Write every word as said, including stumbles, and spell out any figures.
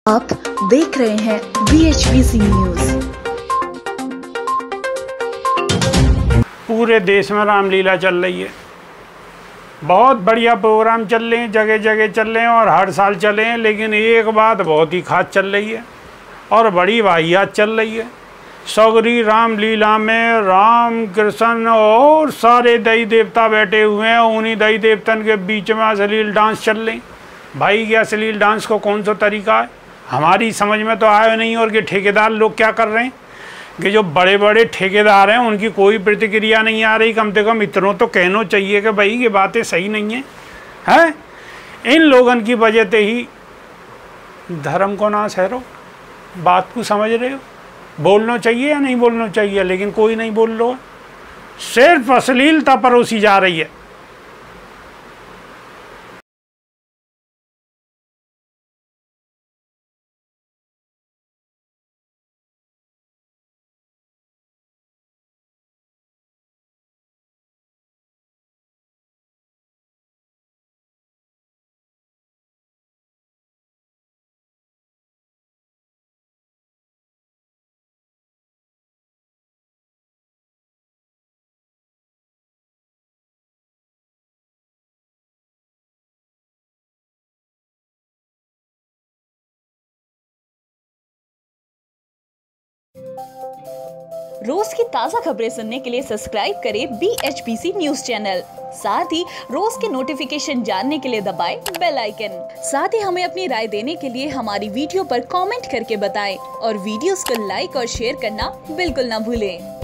आप देख रहे हैं V H P C news. पूरे देश में रामलीला चल रही है। बहुत बढ़िया प्रोग्राम चल रहे हैं, जगह जगह चल रहे हैं और हर साल चले हैं। लेकिन एक बात बहुत ही खास चल रही है और बड़ी वाहियात चल रही है। सगरी रामलीला में राम कृष्ण और सारे देवी देवता बैठे हुए हैं। उन्हीं देवी देवतन के बीच में अश्लील डांस चल रहे हैं। भाई ये अश्लील डांस को कौन सा तरीका है, हमारी समझ में तो आया नहीं। और कि ठेकेदार लोग क्या कर रहे हैं कि जो बड़े बड़े ठेकेदार हैं उनकी कोई प्रतिक्रिया नहीं आ रही। कम से कम इतना तो कहना चाहिए कि भाई ये बातें सही नहीं है, हैं? इन लोगों की वजह से ही धर्म को नाश है। रो बात को समझ रहे हो? बोलना चाहिए या नहीं बोलना चाहिए, लेकिन कोई नहीं बोल रहा है। सिर्फ अश्लीलता परोसी जा रही है। रोज की ताजा खबरें सुनने के लिए सब्सक्राइब करें B H P C news channel. साथ ही रोज के नोटिफिकेशन जानने के लिए दबाएं बेल आइकन। साथ ही हमें अपनी राय देने के लिए हमारी वीडियो पर कमेंट करके बताएं और वीडियोस को लाइक और शेयर करना बिल्कुल ना भूलें।